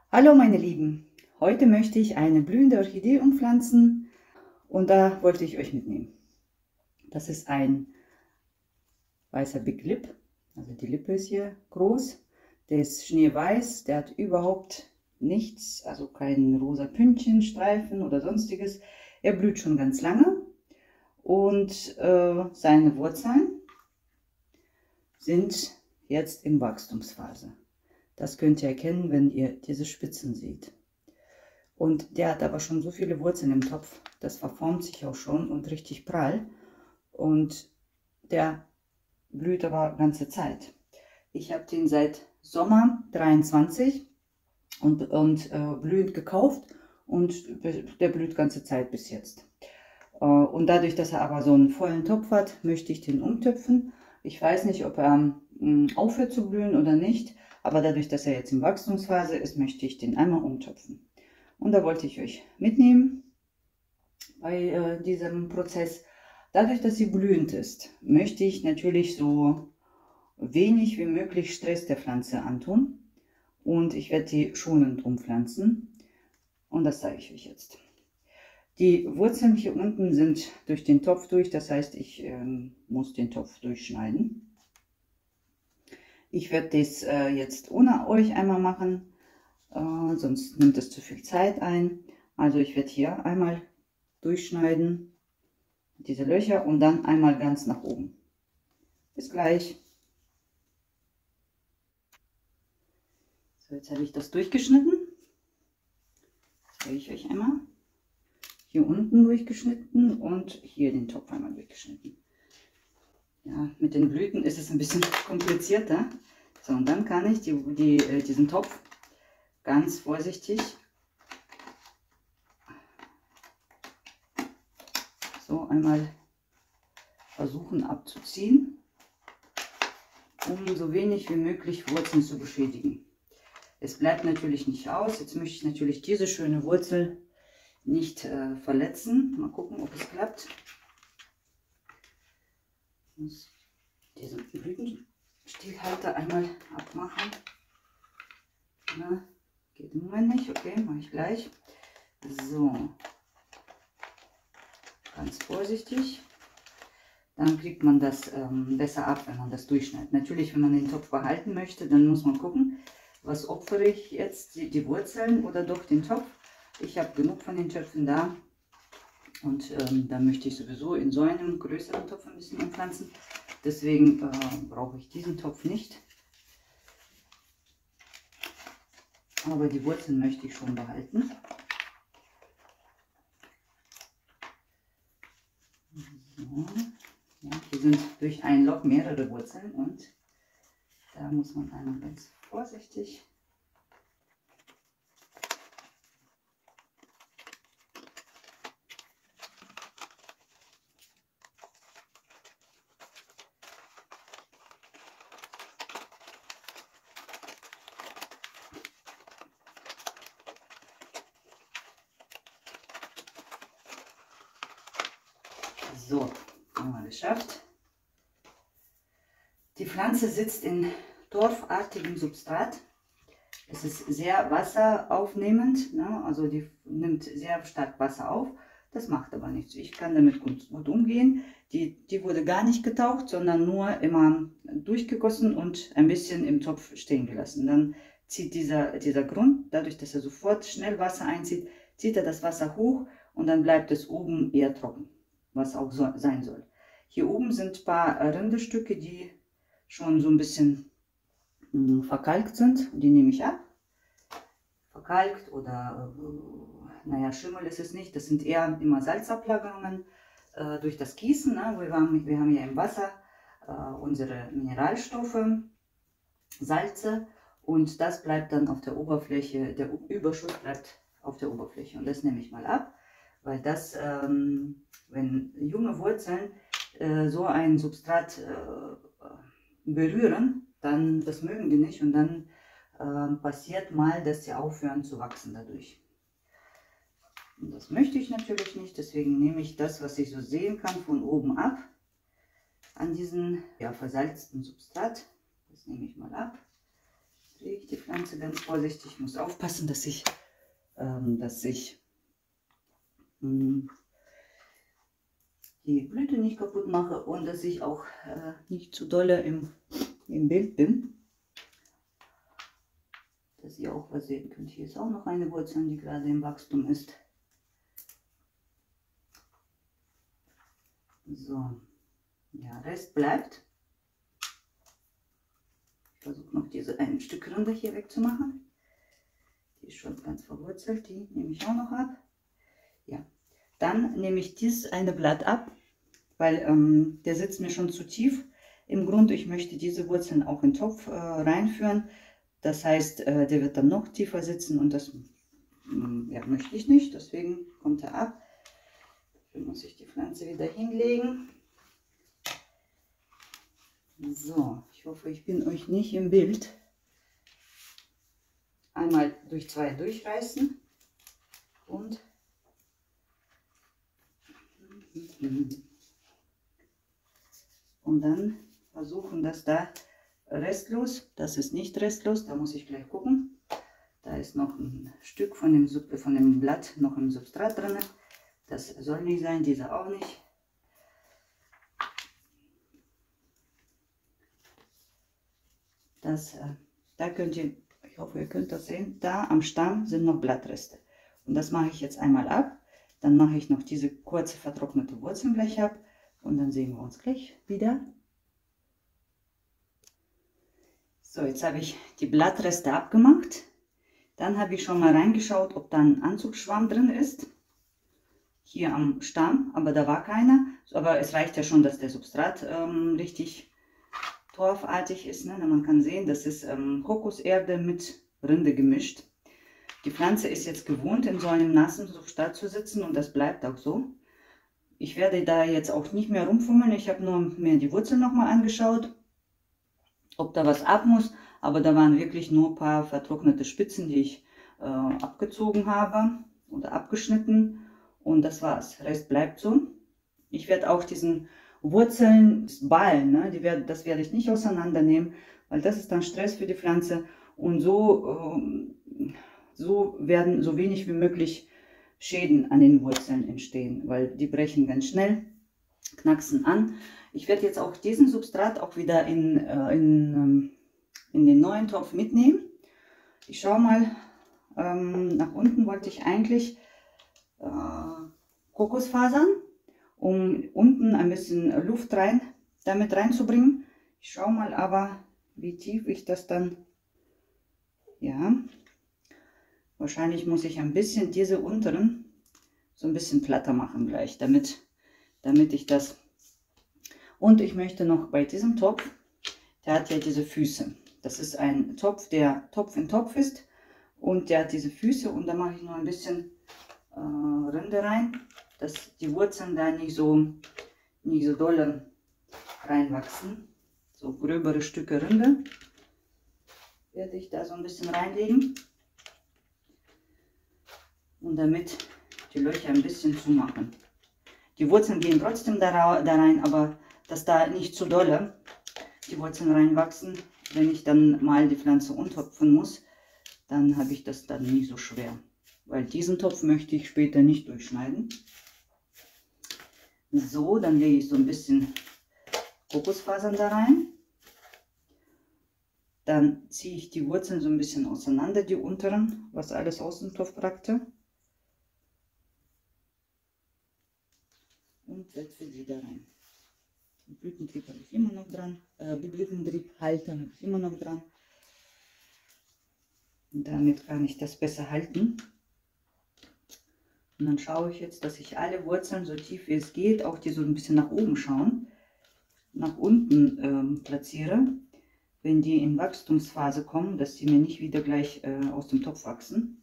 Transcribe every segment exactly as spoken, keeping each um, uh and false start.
Hallo meine Lieben, heute möchte ich eine blühende Orchidee umpflanzen und da wollte ich euch mitnehmen. Das ist ein weißer Big Lip, also die Lippe ist hier groß, der ist schneeweiß, der hat überhaupt nichts, also kein rosa Pünktchen, Streifen oder sonstiges. Er blüht schon ganz lange und äh, seine Wurzeln sind jetzt in Wachstumsphase. Das könnt ihr erkennen, wenn ihr diese Spitzen seht. Und der hat aber schon so viele Wurzeln im Topf, das verformt sich auch schon und richtig prall. Und der blüht aber ganze Zeit. Ich habe den seit Sommer dreiundzwanzig und, und äh, blühend gekauft und der blüht ganze Zeit bis jetzt. Äh, und dadurch, dass er aber so einen vollen Topf hat, möchte ich den umtöpfen. Ich weiß nicht, ob er äh, aufhört zu blühen oder nicht, aber dadurch, dass er jetzt in Wachstumsphase ist, möchte ich den einmal umtöpfen. Und da wollte ich euch mitnehmen bei äh, diesem Prozess. Dadurch, dass sie blühend ist, möchte ich natürlich so wenig wie möglich Stress der Pflanze antun. Und ich werde die schonend umpflanzen. Und das zeige ich euch jetzt. Die Wurzeln hier unten sind durch den Topf durch, das heißt, ich ähm, muss den Topf durchschneiden. Ich werde das äh, jetzt ohne euch einmal machen, äh, sonst nimmt es zu viel Zeit ein. Also ich werde hier einmal durchschneiden, diese Löcher, und dann einmal ganz nach oben. Bis gleich. So, jetzt habe ich das durchgeschnitten. Das zeige ich euch einmal. Hier unten durchgeschnitten und hier den Topf einmal durchgeschnitten. Ja, mit den Blüten ist es ein bisschen komplizierter. So, und dann kann ich die, die, diesen Topf ganz vorsichtig so einmal versuchen abzuziehen, um so wenig wie möglich Wurzeln zu beschädigen. Es bleibt natürlich nicht aus. Jetzt möchte ich natürlich diese schöne Wurzel nicht äh, verletzen. Mal gucken, ob es klappt. Ich muss diesen Blütenstielhalter einmal abmachen. Na, geht im Moment nicht. Okay, mache ich gleich. So. Ganz vorsichtig. Dann kriegt man das ähm, besser ab, wenn man das durchschneidet. Natürlich, wenn man den Topf behalten möchte, dann muss man gucken, was opfere ich jetzt, die, die Wurzeln oder doch den Topf. Ich habe genug von den Töpfen da und ähm, da möchte ich sowieso in so einem größeren Topf ein bisschen umpflanzen. Deswegen äh, brauche ich diesen Topf nicht. Aber die Wurzeln möchte ich schon behalten. So. Ja, hier sind durch ein Loch mehrere Wurzeln und da muss man einmal ganz vorsichtig so, haben wir geschafft. Die Pflanze sitzt in torfartigem Substrat. Es ist sehr wasseraufnehmend, ne? Also die nimmt sehr stark Wasser auf. Das macht aber nichts. Ich kann damit gut, gut umgehen. Die, die wurde gar nicht getaucht, sondern nur immer durchgegossen und ein bisschen im Topf stehen gelassen. Dann zieht dieser, dieser Grund, dadurch, dass er sofort schnell Wasser einzieht, zieht er das Wasser hoch und dann bleibt es oben eher trocken, was auch so sein soll. Hier oben sind ein paar Rindestücke, die schon so ein bisschen mh, verkalkt sind. Die nehme ich ab. Verkalkt oder, äh, naja, Schimmel ist es nicht. Das sind eher immer Salzablagerungen äh, durch das Gießen. Ne? Wir, haben, wir haben ja im Wasser äh, unsere Mineralstoffe, Salze, und das bleibt dann auf der Oberfläche, der Überschuss bleibt auf der Oberfläche. Und das nehme ich mal ab, weil das, ähm, wenn junge Wurzeln äh, so ein Substrat äh, berühren, dann, das mögen die nicht, und dann äh, passiert mal, dass sie aufhören zu wachsen dadurch. Und das möchte ich natürlich nicht, deswegen nehme ich das, was ich so sehen kann, von oben ab, an diesen ja, versalzten Substrat. Das nehme ich mal ab. drehe ich die Pflanze ganz vorsichtig. Ich muss aufpassen, dass ich, ähm, dass ich mh, die Blüte nicht kaputt mache und dass ich auch äh, nicht zu dolle im, im Bild bin. Dass ihr auch was sehen könnt. Hier ist auch noch eine Wurzel, die gerade im Wachstum ist. So, ja, Rest bleibt. Ich versuche noch diese ein Stück Rinde hier wegzumachen. Die ist schon ganz verwurzelt, die nehme ich auch noch ab. Ja, dann nehme ich dieses eine Blatt ab, weil ähm, der sitzt mir schon zu tief. Im Grunde, ich möchte diese Wurzeln auch in den Topf äh, reinführen. Das heißt, äh, der wird dann noch tiefer sitzen und das äh, ja, möchte ich nicht. Deswegen kommt er ab. Dafür muss ich die Pflanze wieder hinlegen. So, ich hoffe, ich bin euch nicht im Bild. Einmal durch zwei durchreißen und und dann versuchen, dass da restlos, das ist nicht restlos, da muss ich gleich gucken. Da ist noch ein Stück von dem, von dem Blatt noch im Substrat drin. Das soll nicht sein, dieser auch nicht. Das, äh, da könnt ihr, ich hoffe, ihr könnt das sehen, da am Stamm sind noch Blattreste. Und das mache ich jetzt einmal ab. Dann mache ich noch diese kurze vertrocknete Wurzeln gleich ab. Und dann sehen wir uns gleich wieder. So, jetzt habe ich die Blattreste abgemacht. Dann habe ich schon mal reingeschaut, ob da ein Anzugsschwamm drin ist. Hier am Stamm, aber da war keiner. Aber es reicht ja schon, dass der Substrat ähm, richtig torfartig ist. Ne? Man kann sehen, das ist ähm, Kokoserde mit Rinde gemischt. Die Pflanze ist jetzt gewohnt, in so einem nassen Substrat zu sitzen und das bleibt auch so. Ich werde da jetzt auch nicht mehr rumfummeln. Ich habe nur mir die Wurzeln nochmal angeschaut, ob da was ab muss. Aber da waren wirklich nur ein paar vertrocknete Spitzen, die ich äh, abgezogen habe oder abgeschnitten. Und das war's. Rest bleibt so. Ich werde auch diesen Wurzeln, das Ballen, ne, die werd, das werde ich nicht auseinandernehmen, weil das ist dann Stress für die Pflanze. Und so, äh, so werden so wenig wie möglich Schäden an den Wurzeln entstehen, weil die brechen ganz schnell, knacksen an. Ich werde jetzt auch diesen Substrat auch wieder in, äh, in, in den neuen Topf mitnehmen. Ich schaue mal, ähm, nach unten wollte ich eigentlich äh, Kokosfasern, um unten ein bisschen Luft rein, damit reinzubringen. Ich schaue mal aber, wie tief ich das dann, ja, wahrscheinlich muss ich ein bisschen diese unteren so ein bisschen platter machen gleich, damit, damit ich das, und ich möchte noch bei diesem Topf, der hat ja diese Füße, das ist ein Topf, der Topf in Topf ist und der hat diese Füße und da mache ich noch ein bisschen äh, Rinde rein, dass die Wurzeln da nicht so, nicht so doll reinwachsen. So gröbere Stücke Rinde werde ich da so ein bisschen reinlegen. Und damit die Löcher ein bisschen zumachen. Die Wurzeln gehen trotzdem da, da rein, aber dass da nicht zu dolle die Wurzeln reinwachsen. Wenn ich dann mal die Pflanze untopfen muss, dann habe ich das dann nicht so schwer. Weil diesen Topf möchte ich später nicht durchschneiden. So, dann lege ich so ein bisschen Kokosfasern da rein. Dann ziehe ich die Wurzeln so ein bisschen auseinander, die unteren, was alles aus dem Topf brachte. Und setze sie da rein. Den Blütentrieb habe ich immer noch dran. Äh, Blütentriebhalter habe ich immer noch dran. Und damit kann ich das besser halten. Und dann schaue ich jetzt, dass ich alle Wurzeln so tief wie es geht, auch die so ein bisschen nach oben schauen, nach unten ähm, platziere, wenn die in Wachstumsphase kommen, dass die mir nicht wieder gleich äh, aus dem Topf wachsen.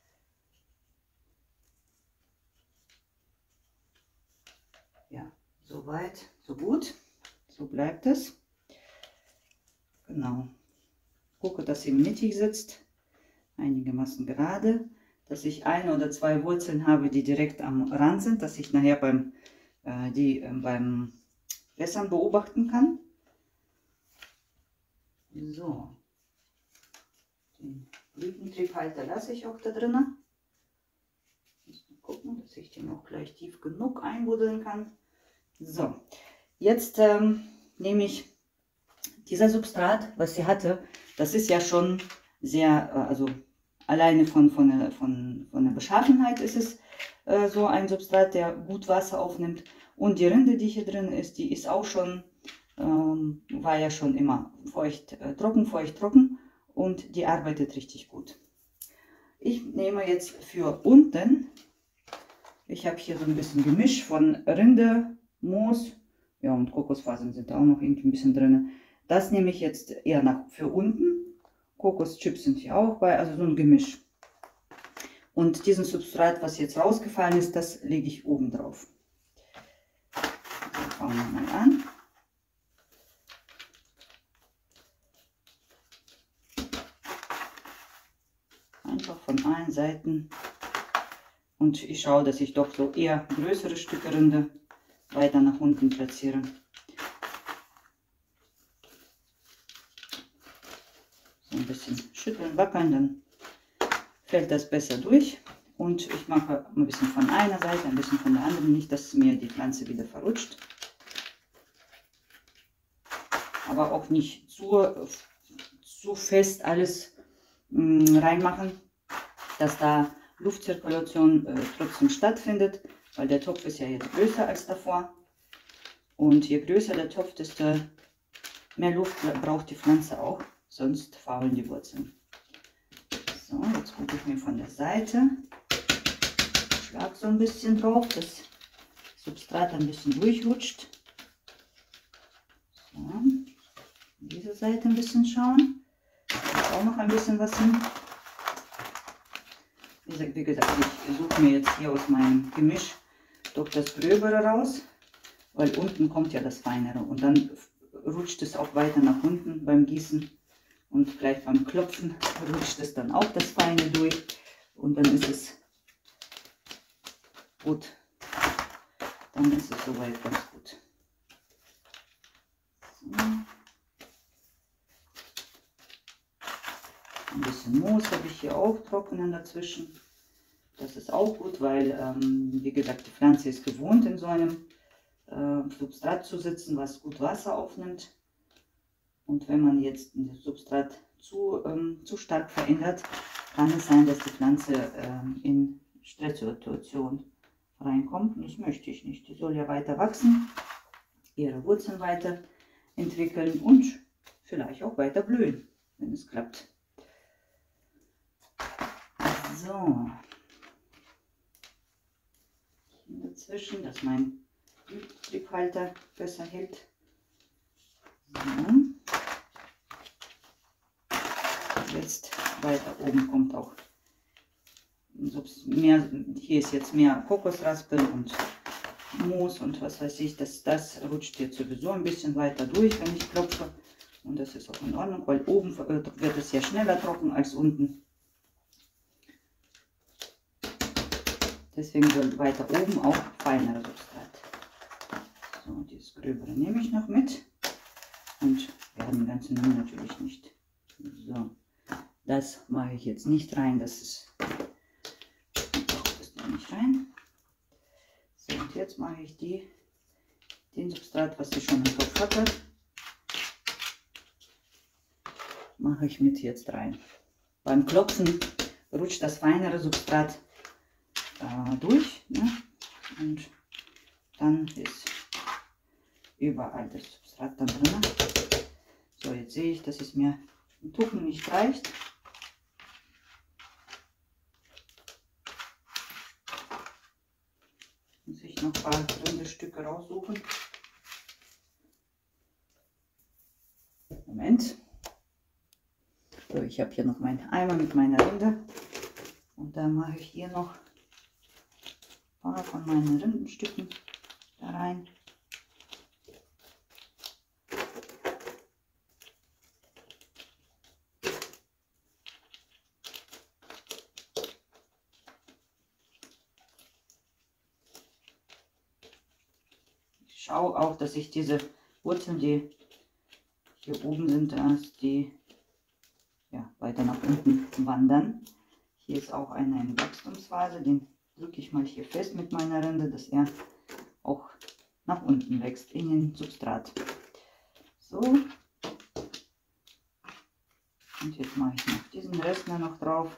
Ja, so weit, so gut. So bleibt es. Genau. Gucke, dass sie mittig sitzt, einigermaßen gerade, dass ich eine oder zwei Wurzeln habe, die direkt am Rand sind, dass ich nachher beim, äh, die äh, beim Wässern beobachten kann. So. Den Blütentriebhalter lasse ich auch da drinnen. Muss mal gucken, dass ich den auch gleich tief genug einbuddeln kann. So, jetzt ähm, nehme ich dieser Substrat, was sie hatte. Das ist ja schon sehr, äh, also alleine von, von, der, von, von der Beschaffenheit ist es äh, so ein Substrat, der gut Wasser aufnimmt. Und die Rinde, die hier drin ist, die ist auch schon, ähm, war ja schon immer feucht, äh, trocken, feucht, trocken. Und die arbeitet richtig gut. Ich nehme jetzt für unten, ich habe hier so ein bisschen Gemisch von Rinde, Moos, ja, und Kokosfasern sind da auch noch irgendwie ein bisschen drin. Das nehme ich jetzt eher nach für unten. Kokoschips sind hier auch bei, also so ein Gemisch. Und diesen Substrat, was jetzt rausgefallen ist, das lege ich oben drauf. So, fangen wir mal an. Einfach von allen Seiten. Und ich schaue, dass ich doch so eher größere Stücke Rinde weiter nach unten platziere. So ein bisschen schütteln, wackeln, dann fällt das besser durch. Und ich mache ein bisschen von einer Seite, ein bisschen von der anderen, nicht, dass mir die Pflanze wieder verrutscht. Aber auch nicht zu, zu fest alles mh, reinmachen, dass da Luftzirkulation äh, trotzdem stattfindet, weil der Topf ist ja jetzt größer als davor. Und je größer der Topf, desto mehr Luft braucht die Pflanze auch, sonst faulen die Wurzeln. So, jetzt gucke ich mir von der Seite, schlag so ein bisschen drauf, dass das Substrat ein bisschen durchrutscht. So, diese Seite ein bisschen schauen, da auch noch ein bisschen was hin. Wie gesagt, ich suche mir jetzt hier aus meinem Gemisch doch das Gröbere raus, weil unten kommt ja das Feinere und dann rutscht es auch weiter nach unten beim Gießen und gleich beim Klopfen rutscht es dann auch das Feine durch und dann ist es gut, dann ist es soweit ganz gut. So. Ein bisschen Moos habe ich hier auch trocknen dazwischen. Das ist auch gut, weil, ähm, wie gesagt, die Pflanze ist gewohnt, in so einem äh, Substrat zu sitzen, was gut Wasser aufnimmt. Und wenn man jetzt das Substrat zu, ähm, zu stark verändert, kann es sein, dass die Pflanze ähm, in Stresssituationen reinkommt. Und das möchte ich nicht. Die soll ja weiter wachsen, ihre Wurzeln weiter entwickeln und vielleicht auch weiter blühen, wenn es klappt. So, dazwischen, dass mein Blütentriebhalter besser hält. So. Jetzt weiter oben kommt auch mehr, hier ist jetzt mehr Kokosraspeln und Moos und was weiß ich, das, das rutscht jetzt sowieso ein bisschen weiter durch, wenn ich klopfe. Und das ist auch in Ordnung, weil oben wird es ja schneller trocken als unten. Deswegen soll weiter oben auch feinere Substrat. So, dieses Gröbere nehme ich noch mit. Und wir haben den ganzen Müll natürlich nicht. So, das mache ich jetzt nicht rein. Das ist das da nicht rein. So, und jetzt mache ich die, den Substrat, was ich schon im Topf hatte, mache ich mit jetzt rein. Beim Klopfen rutscht das feinere Substrat durch, ne? Und dann ist überall das Substrat dann drin. So, jetzt sehe ich, dass es mir ein Tuchen nicht reicht. Muss ich noch ein paar runde Stücke raussuchen. Moment. So, ich habe hier noch meinen Eimer mit meiner Rinde und dann mache ich hier noch ein paar von meinen Rindenstücken da rein. Ich schaue auch, dass ich diese Wurzeln, die hier oben sind, dass die ja, weiter nach unten wandern. Hier ist auch eine, eine Wachstumsphase, den drücke ich mal hier fest mit meiner Rinde, dass er auch nach unten wächst in den Substrat. So. Und jetzt mache ich noch diesen Rest noch drauf.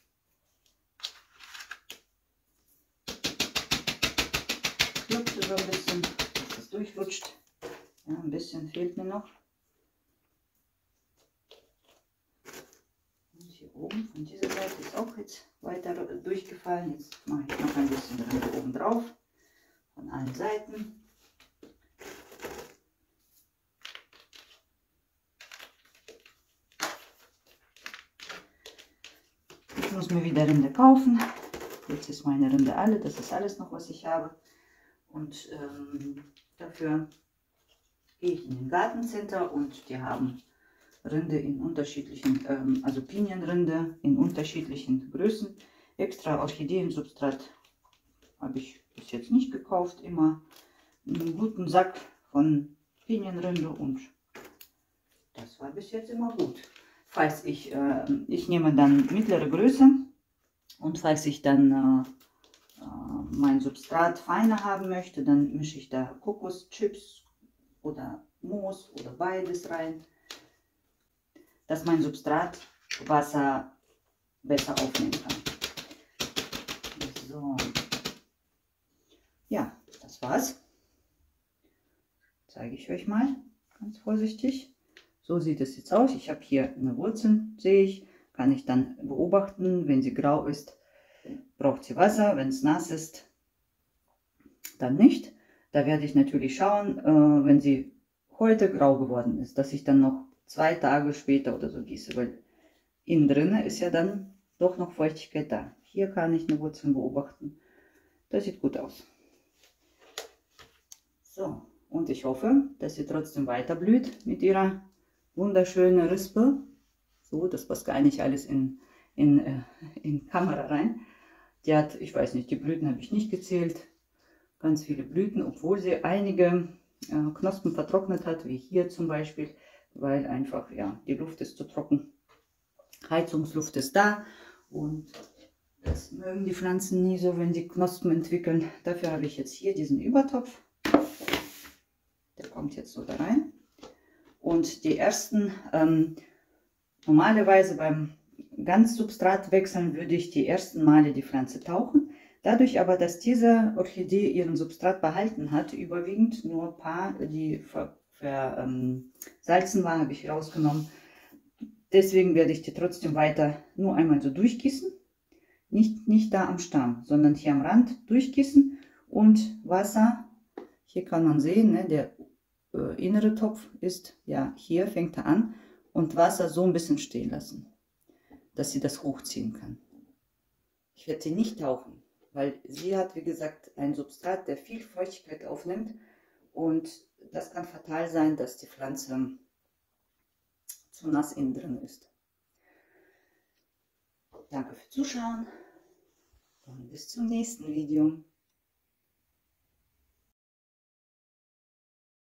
Klopfe so ein bisschen, dass das durchrutscht. Ja, ein bisschen fehlt mir noch. Und hier oben von dieser Seite ist auch jetzt weiter durchgefallen. Jetzt mache ich noch ein bisschen Rinde oben drauf. Von allen Seiten. Ich muss mir wieder Rinde kaufen. Jetzt ist meine Rinde alle. Das ist alles noch, was ich habe. Und ähm, dafür gehe ich in den Gartencenter und die haben Rinde in unterschiedlichen, ähm, also Pinienrinde in unterschiedlichen Größen. Extra Orchideensubstrat habe ich bis jetzt nicht gekauft. Immer einen guten Sack von Pinienrinde und das war bis jetzt immer gut. Falls ich, äh, ich nehme dann mittlere Größe und falls ich dann äh, äh, mein Substrat feiner haben möchte, dann mische ich da Kokoschips oder Moos oder beides rein, dass mein Substrat Wasser besser aufnehmen kann. So. Ja, das war's. Zeige ich euch mal ganz vorsichtig. So sieht es jetzt aus. Ich habe hier eine Wurzel, sehe ich. Kann ich dann beobachten. Wenn sie grau ist, braucht sie Wasser. Wenn es nass ist, dann nicht. Da werde ich natürlich schauen, äh, wenn sie heute grau geworden ist, dass ich dann noch zwei Tage später oder so gieße. Weil innen drin ist ja dann doch noch Feuchtigkeit da. Hier kann ich eine Wurzel beobachten. Das sieht gut aus. So, und ich hoffe, dass sie trotzdem weiter blüht mit ihrer wunderschönen Rispe. So, das passt gar nicht alles in, in, äh, in Kamera rein. Die hat, ich weiß nicht, die Blüten habe ich nicht gezählt. Ganz viele Blüten, obwohl sie einige äh, Knospen vertrocknet hat, wie hier zum Beispiel, weil einfach, ja, die Luft ist zu trocken. Heizungsluft ist da und das mögen die Pflanzen nie so, wenn die Knospen entwickeln. Dafür habe ich jetzt hier diesen Übertopf. Der kommt jetzt so da rein. Und die ersten, ähm, normalerweise beim Ganzsubstratwechseln würde ich die ersten Male die Pflanze tauchen. Dadurch aber, dass diese Orchidee ihren Substrat behalten hat, überwiegend nur ein paar, die ver, ver, ähm, salzen waren, habe ich rausgenommen. Deswegen werde ich die trotzdem weiter nur einmal so durchgießen. Nicht, nicht da am Stamm, sondern hier am Rand durchgießen und Wasser. Hier kann man sehen, ne, der äh, innere Topf ist, ja, hier fängt er an und Wasser so ein bisschen stehen lassen, dass sie das hochziehen kann. Ich werde sie nicht tauchen, weil sie hat, wie gesagt, ein Substrat, der viel Feuchtigkeit aufnimmt und das kann fatal sein, dass die Pflanze zu nass innen drin ist. Danke fürs Zuschauen und bis zum nächsten Video.